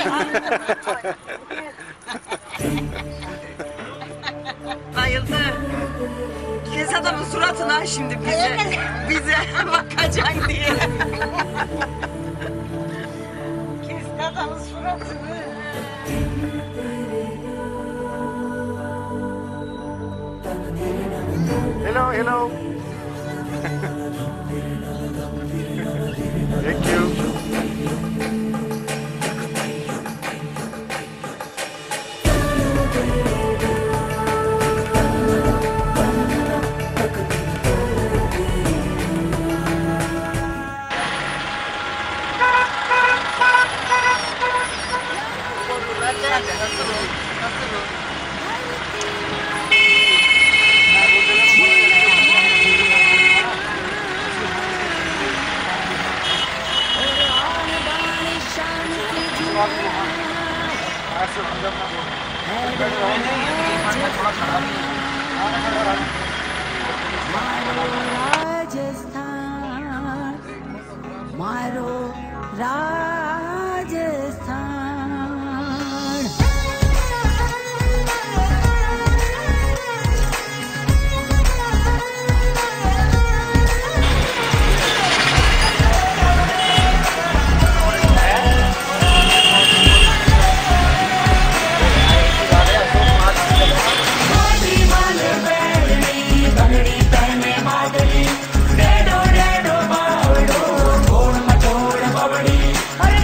Bayıldı. Kes adamın suratına şimdi bize bakacak diye. Kes adamın suratını. Hello, hello. Thank you. अरे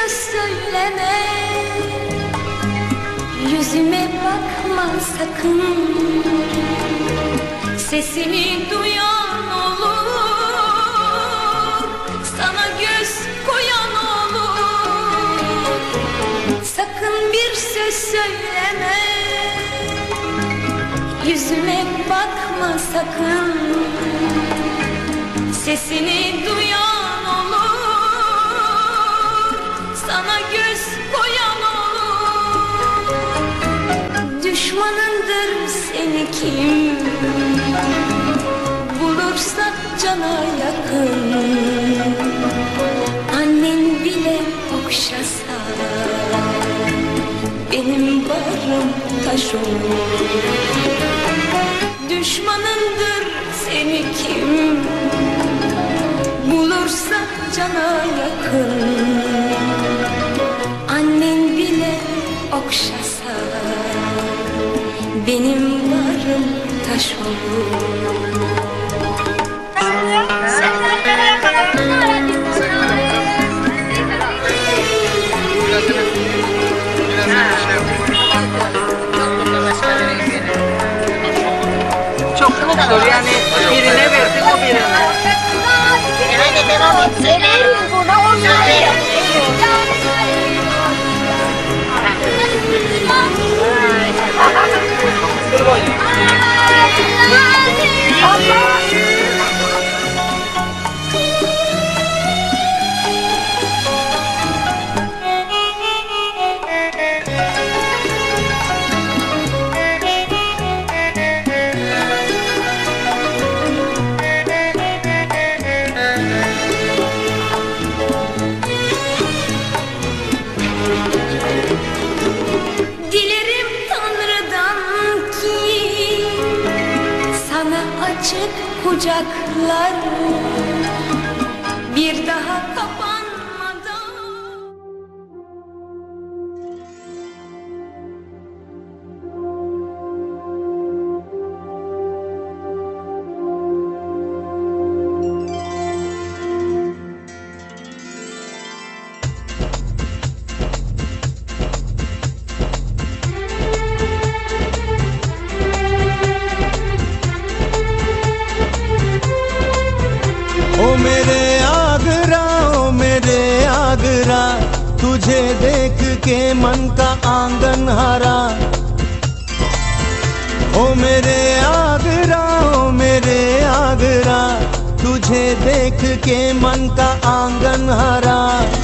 söz söyleme, yüzüme bakma sakın. Sesini duyan olur, sana göz koyan olur. Sakın bir söz söyleme, yüzüme bakma sakın. Sesini duyan olur, sana göz koyan olur. Düşmanındır seni kim bulursa cana yakın. Annen bile okşasa benim bağrım taş olur. Düşmanındır seni kim bulursa cana yakın. Annen bile okşasa benim bağrım taş olur. Çok mutlu yani birine verdim o birine. Hadi devam et. Burada olmuyor. Dilerim Tanrı'dan ki sana açık kucaklar bir daha kapanmadan. ओ मेरे आगरा, तुझे देख के मन का आंगन हरा। ओ मेरे आगरा, तुझे देख के मन का आंगन हरा।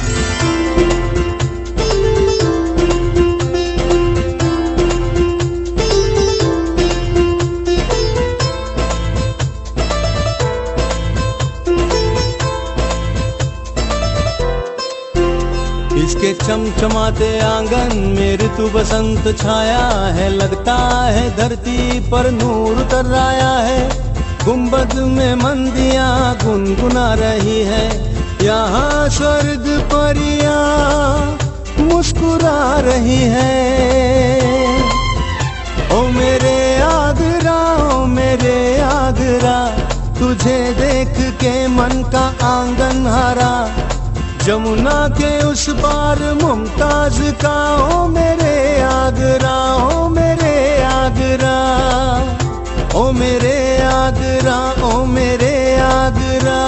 इसके चमचमाते आंगन में ऋतु बसंत छाया है। लगता है धरती पर नूर उतर आया है। गुंबद में मंदियां गुनगुना रही है। यहाँ स्वर्ग परियां मुस्कुरा रही है। ओ मेरे आगरा, तुझे देख के मन का आंगन हरा। जमुना के उस पार मुमताज का ओ मेरे आगरा, ओ मेरे आगरा, ओ मेरे आगरा, ओ मेरे आगरा।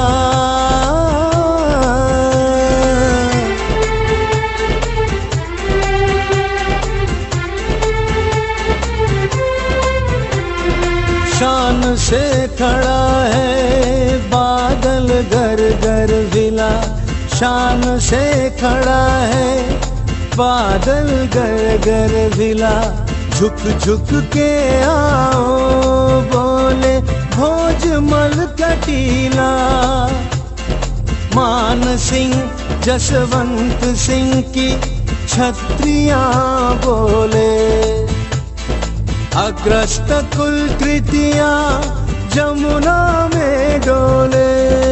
शान से खड़ा है बादल गर गर विला। शान से खड़ा है बादल गर गर विला। झुक झुक के आओ बोले भोजमल कटीला। मान सिंह जसवंत सिंह की छत्रियां बोले। अग्रस्त कुल कृतियां जमुना में डोले।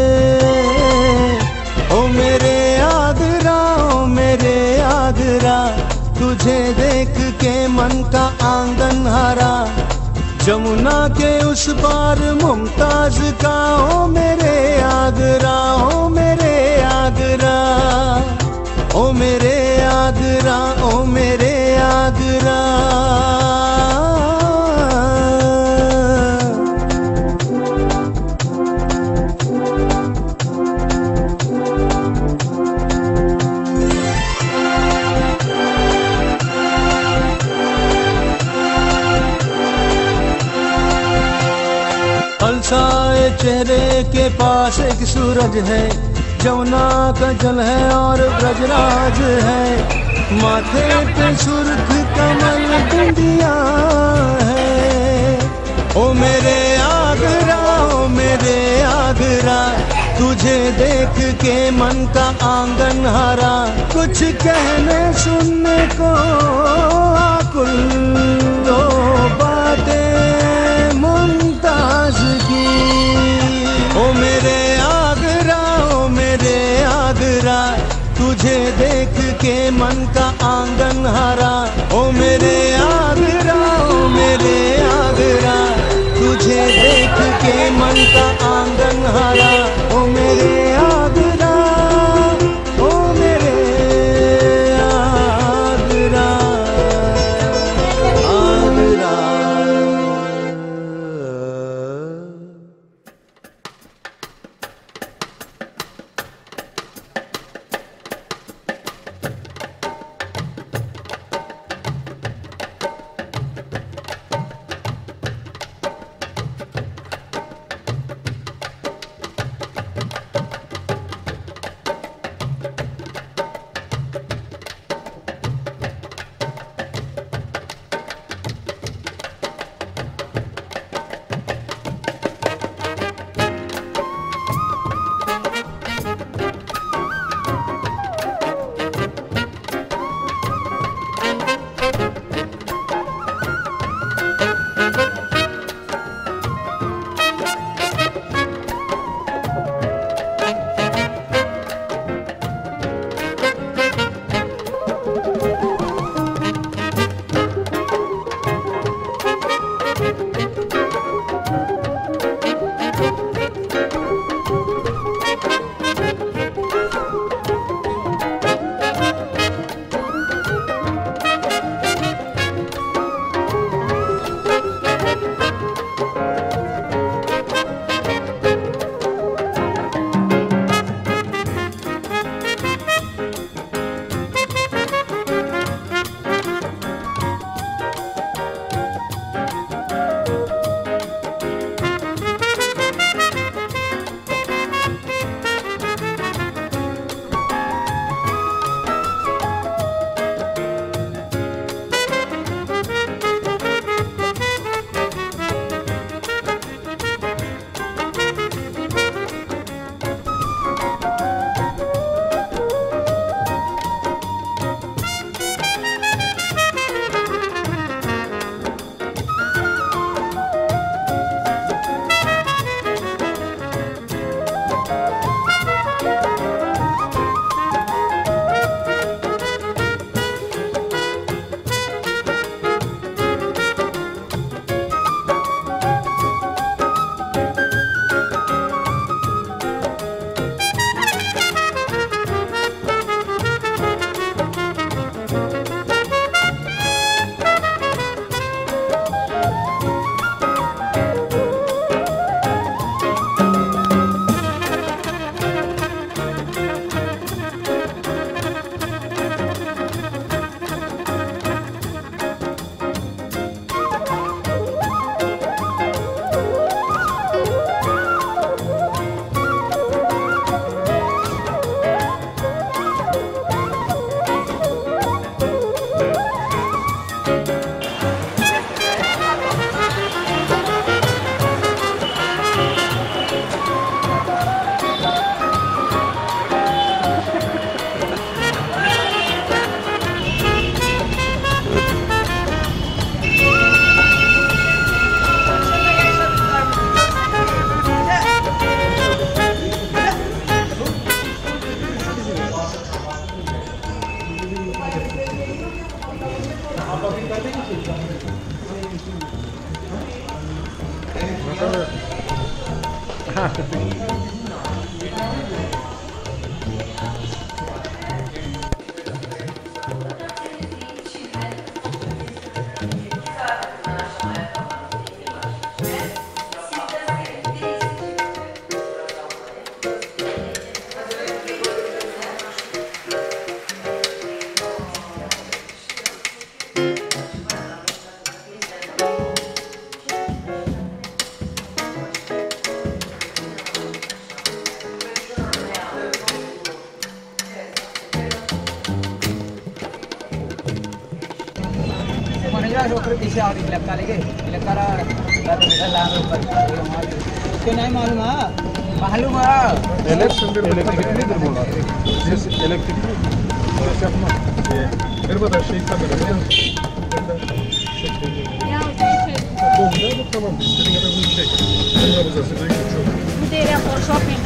ओ मेरे आगरा, तुझे देख के मन का आंगन हरा। जमुना के उस पार मुमताज का ओ मेरे आगरा, ओ मेरे आगरा, ओ मेरे चेहरे के पास एक सूरज है, जमुना का जल है और ब्रजराज है, माथे पे सुर्ख कमल बिंदिया है। ओ मेरे आगरा, ओ मेरे आगरा, तुझे देख के मन का आंगन हरा, कुछ कहने सुनने को आकुल दो बातें मुमताज की। ओ मेरे आगरा, ओ मेरे आगरा, तुझे देख के मन का आंगन हरा। ओ मेरे आगरा, ओ मेरे आगरा, तुझे देख के मन का आंगन हरा। ओ मेरे आगरा, ओ मेरे आगरा, आगरा। नहीं मालूम है मालूम है elektrik yapma. Merhaba şey kamera. Ya Doğru tamam. İstediğin kadar bunu çek. Ben nabızası ben geçiyorum. bu deve for shopping.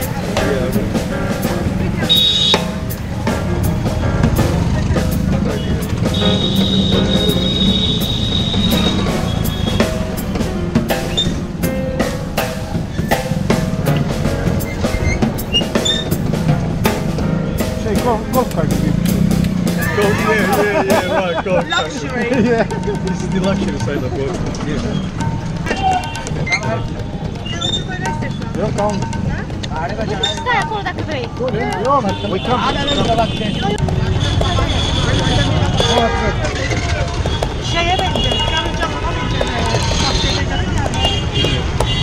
Golf cart gibi bir şey. Golf, yeah, right, golf cart. Luxury. Yeah, this is the luxury side of golf. Yok, tamam. Пускай оттуда кидает. Yok, we come. Şeye benziyor. Karıncamına benziyor. Bahçedekilerin yani.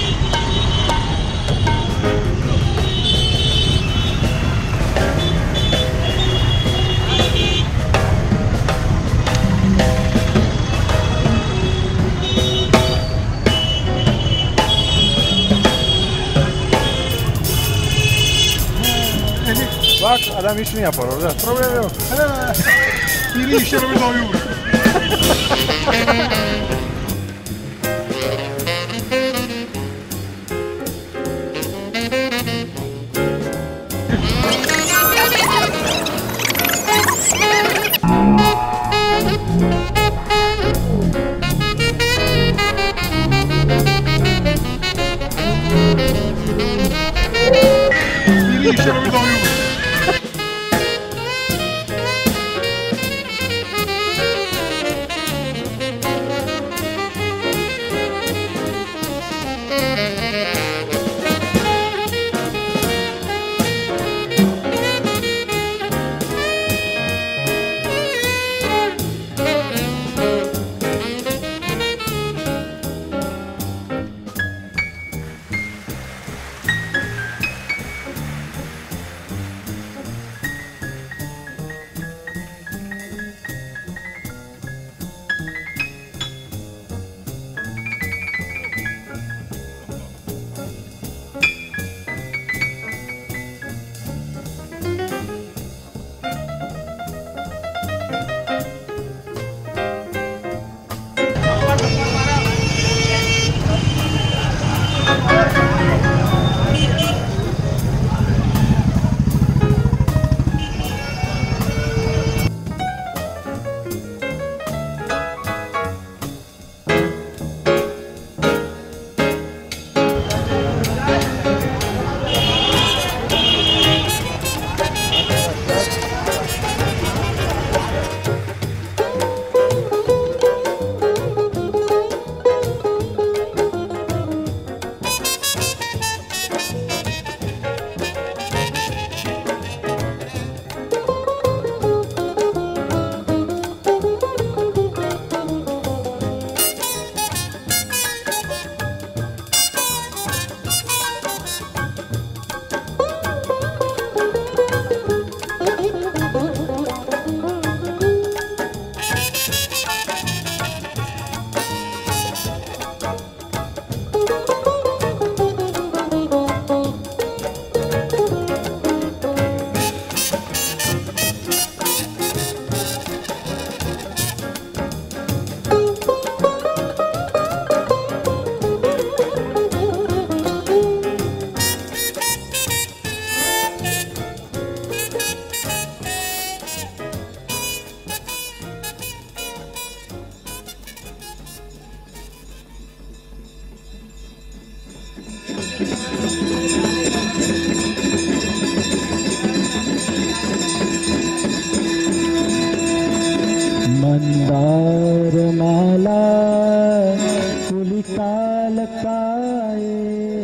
Bak adam işini yapar orada. Problem yok. Biri işlerimiz oluyor. Biri işlerimiz oluyor. Mandar माला कुलिकाल काये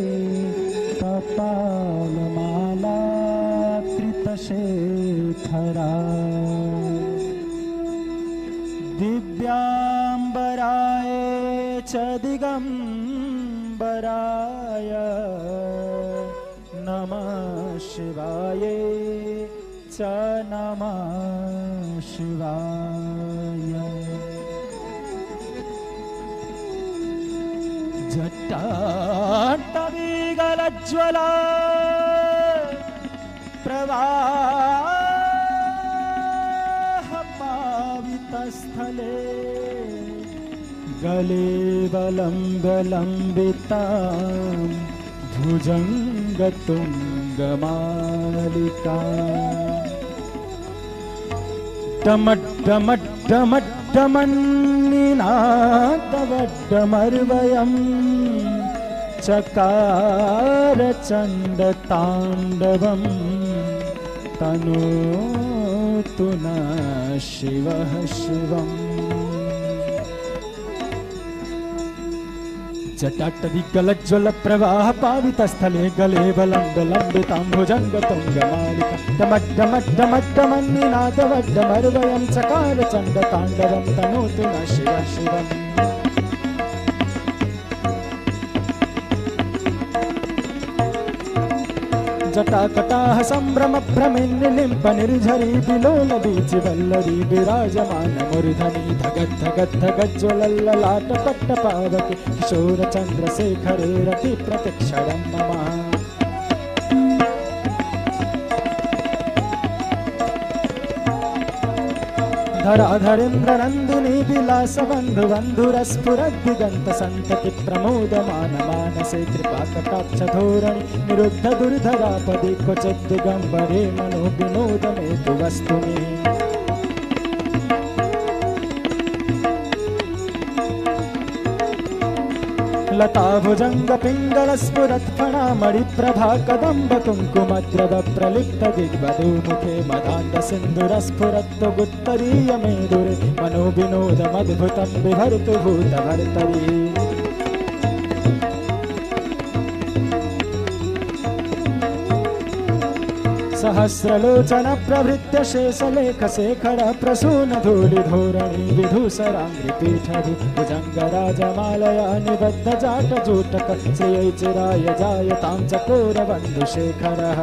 कपाल माला कृतशेखरा दिव्यांबराय च दिगंबराय नमः शिवाय च नमः शिवाय जटाटवीगलज्ज्वला प्रवाहपावितस्थले गले वलम्बलम्बितां भुजङ्गतुङ्गमालिका डमड्डमड्डमड्डमन्निनादवड्डमर्वयम् चकार चण्डताण्डवम् तनोतु न शिवः शिवम् जटाटवीगलज्ज्वल प्रवाह पावितस्थले गले वलम्बलम्बितां भुजङ्गतुङ्गमालिका डमड्डमड्डमड्डमन्निनादवड्डमर्वयं चकार चण्डताण्डवं तनोतु न शिवः शिवम् जटाकटाः सम्भ्रमभ्रमिन्निलिम्प निर्झरी विलोलबीचि वल्लरी विराजमान मूर्धनि धगद् धगद् धगज्ज्वलल्ललाटपट्टपावके किशोरचन्द्रशेखरे रति प्रतिक्षणं मम धराधरेन्द्रनन्दिनी विलासबन्धुबन्धुरस्फुरद्दिगन्तसन्तति प्रमोदमान मानसे कृपाकटाक्षधोरणि निरुद्ध दुर्धरापदि क्वचित् दिगम्बरे मनो विनोदमेतु वस्तुनि लताभुजङ्गपिङ्गलस्फुरत्फणामणिप्रभा कदम्बकुङ्कुमद्रव प्रलिप्तदिग्वधूमुखे मदान्दसिन्धुरस्फुरत्वगुत्तरीयमेदुरे मनो विनोदमद्भुतं बिभर्तु भूतभर्तरी सहस्रलोचन प्रभृत्य शेषलेखशेखर प्रसूनधूलिधोरणि विधूसराङ्घ्रिपीठभि भुजङ्गराजमालया निबद्ध जाटजूटक श्रियै चिराय जायतां चकोरबन्धुशेखरः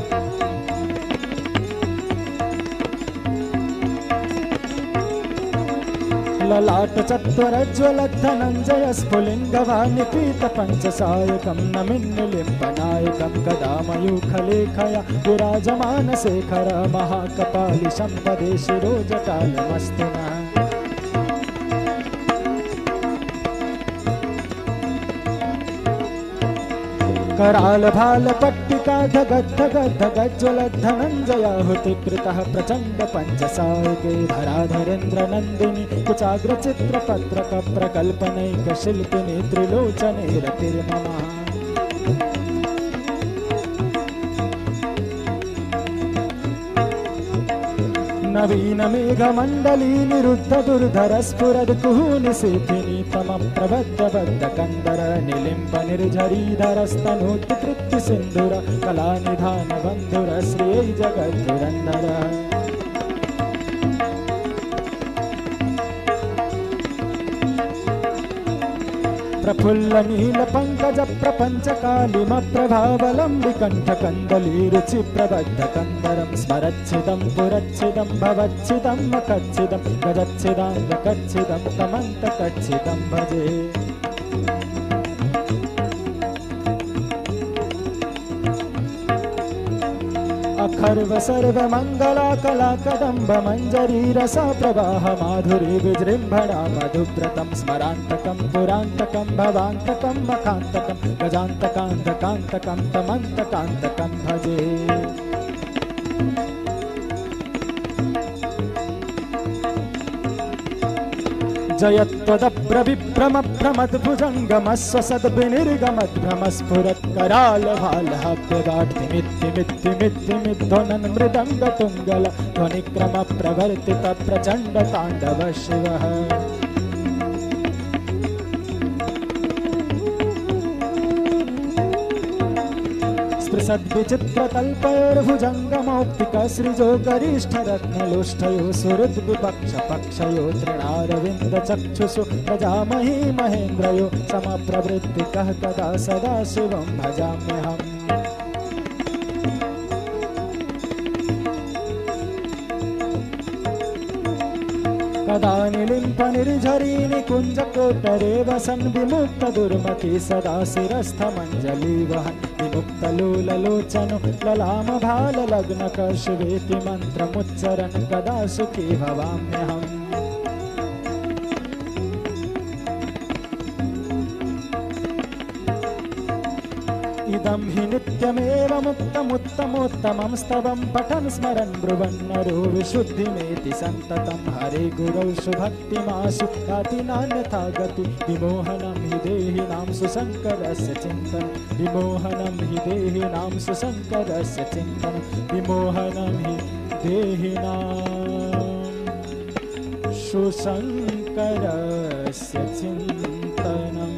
ललाट चत्वरज्ज्वलद्धनञ्जय स्फुलिङ्गवानिपीतपञ्चसायकं नमिन्निलिम्पनायकं गदामयूखलेखया विराजमानशेखर महाकपालिशं पदे शिरोजटालमस्तु नः करालभालपट्टिका धगद्धगद्धगज्ज्वलद्धनञ्जयाहुतिकृतः प्रचण्ड पञ्चसायके धराधरेन्द्रनन्दिनी कुचाग्रचित्रपत्रक प्रकल्पनैकशिल्पिनी त्रिलोचने रतिर्मम नवीन मेघमण्डली निरुद्ध दुर्धर स्फुरद् कुहूनिशीथिनी तमप्रबद्धबद्ध कन्दर निलिम्प निर्झरीधरस्तनोत्कृत्य सिन्धुर कलानिधान बन्धुर श्रियै जगद्धुरन्धर प्रफुल्ल नील पंकज प्रपंच कालिम प्रभावलंबि कंठ कंदली रुचि प्रबद्ध कंदरं स्मरच्छिदं पुरच्छिदं भवच्छिदं मकच्छिदं गजच्छिदं गच्छिदं तमन्त कच्छिदं भजे अखर्व सर्व मंगला कला कदम्ब मंजरी रस प्रवाह माधुरी विजृंभणा मधुव्रतं स्मरान्तकं पुरान्तकं भवान्तकं मखान्तकं गजान्तकान्तकान्तकं तमन्तकान्तकं भजे जयत्वदभ्रविभ्रमभ्रमद्भुजङ्गमस्वसद्भिनिर्गमद्भ्रमस्फुरत्करालभालहाप्यगाढ्तिमित्तिमित्तिमिद्धोनन् मृदङ्गतुङ्गल ध्वनिक्रमप्रवर्तित प्रचण्ड ताण्डव शिवः स्पृशद्विचित्रतल्पयोर्भुजङ्गमौक्तिक सृजो गरिष्ठरत्नलोष्ठयो सुहृद्विपक्षपक्षयो तृणारविन्दचक्षुषु प्रजामही महेन्द्रयो समप्रवृत्तिकः कदा सदा शिवं भजाम्यहम् नर्मदानिलिम्पनिर्झरी निकुञ्जकोत्तरे वसन् विमुक्तदुर्मति सदा शिरस्थमञ्जलि वहन् विमुक्तलोललोचनो ललामभाललग्नकर्षवेति मन्त्रमुच्चरन् कदा सुखी भवाम्यहम् इदं हि नित्यमेव मुक्तमुत्तमोत्तमं स्तवं पठन् स्मरन् ब्रुवन्नरो विशुद्धिमेति सन्ततं हरे गुरौ सुभक्तिमासु याति नान्यथा गति विमोहनं हि देहिनां सुशङ्करस्य चिन्तनं विमोहनं हि देहिनां सुशङ्करस्य चिन्तनं विमोहनं हि देहिनां सुशङ्करस्य चिन्तनम्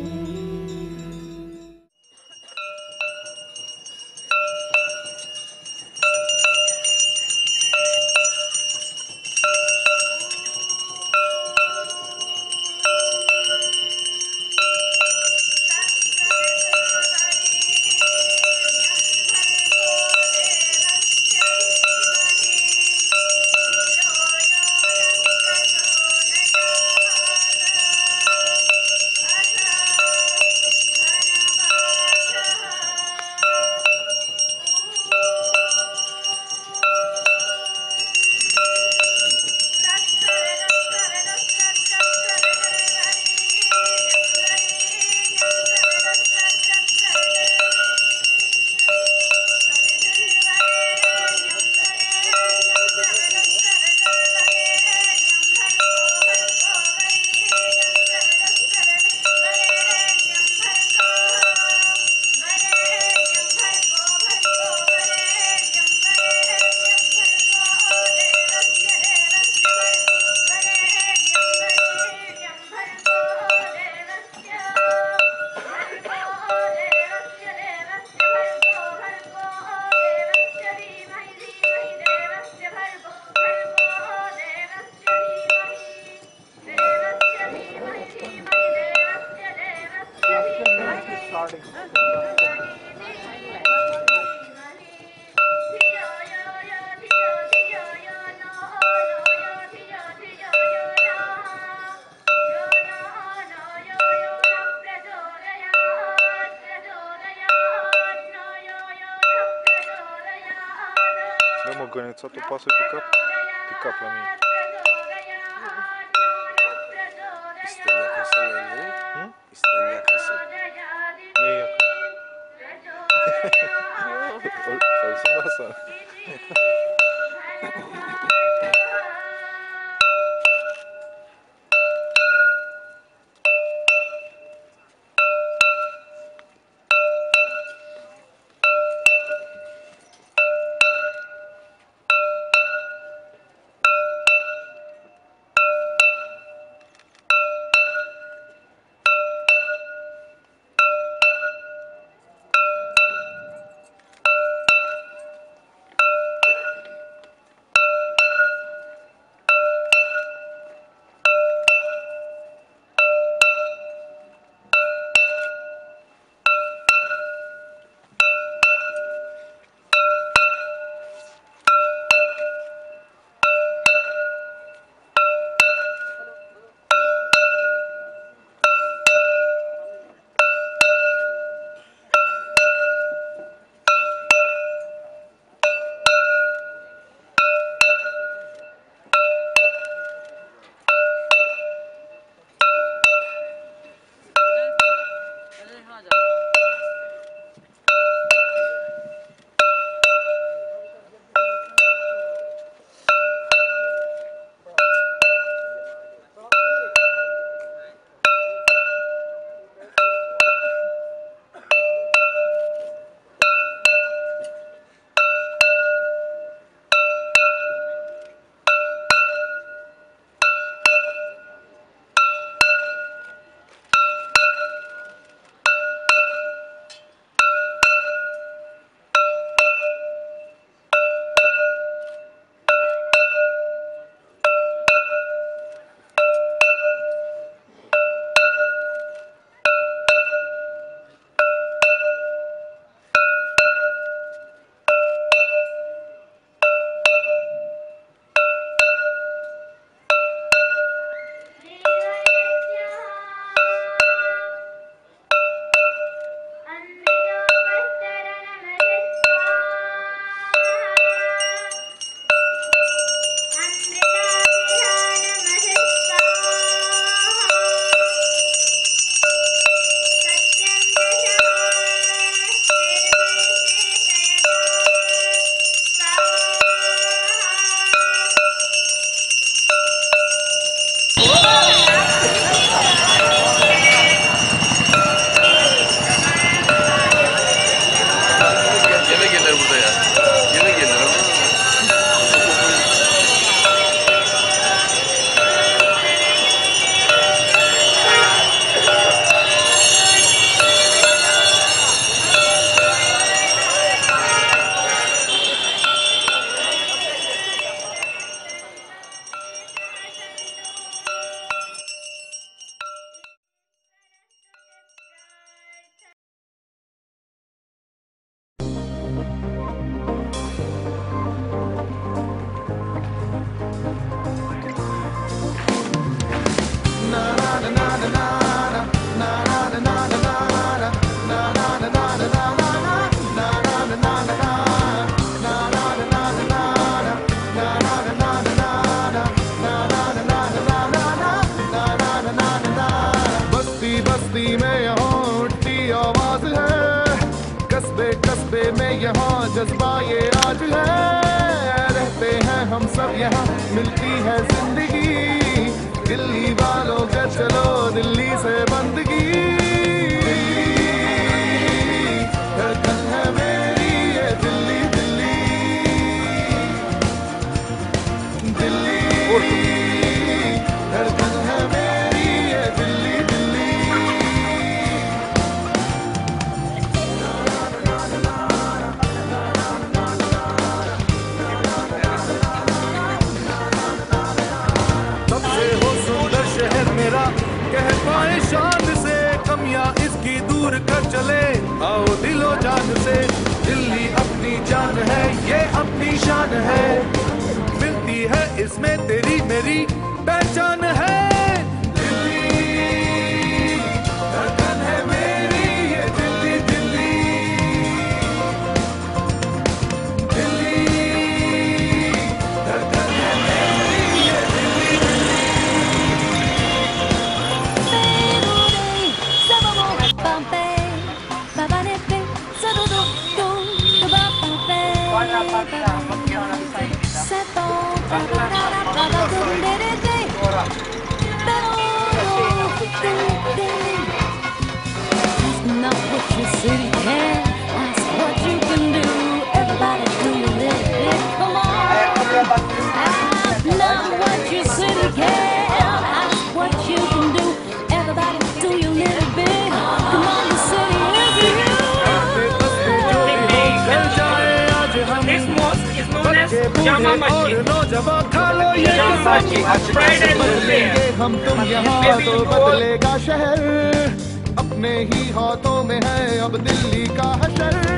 Só tu passa pick up pra mim. Estranha a canção, né? Estranha a canção. Pode se passar. हम सब यहाँ मिलती है जिंदगी। दिल्ली वालों के चलो दिल्ली से बंदगी। धड़कन है मेरी ये दिल्ली दिल्ली दिल्ली। धड़कन है मेरी ये दिल्ली दिल्ली। सबसे हो सुंदर शहर मेरा कह पाए शान से, कमियां इसकी दूर कर चले आओ दिलो जान से। दिल्ली अपनी जान है ये अपनी शान है, मिलती है इसमें तेरी मेरी पहचान है। दिल्ली धड़कन है मेरी ये दिल्ली दिल्ली दिल्ली। धड़कन है मेरी ये Delhi Not what your city can, ask what you can do. Everybody do your little bit, come on. Ask not what your city can, ask what you can do. Everybody do your little bit, come on, the city is you. This mosque is known as Jama Masjid. Friday Muslim. हम तुम यहाँ तो बदलेगा शहर, अपने ही हाथों में है अब दिल्ली का हशर।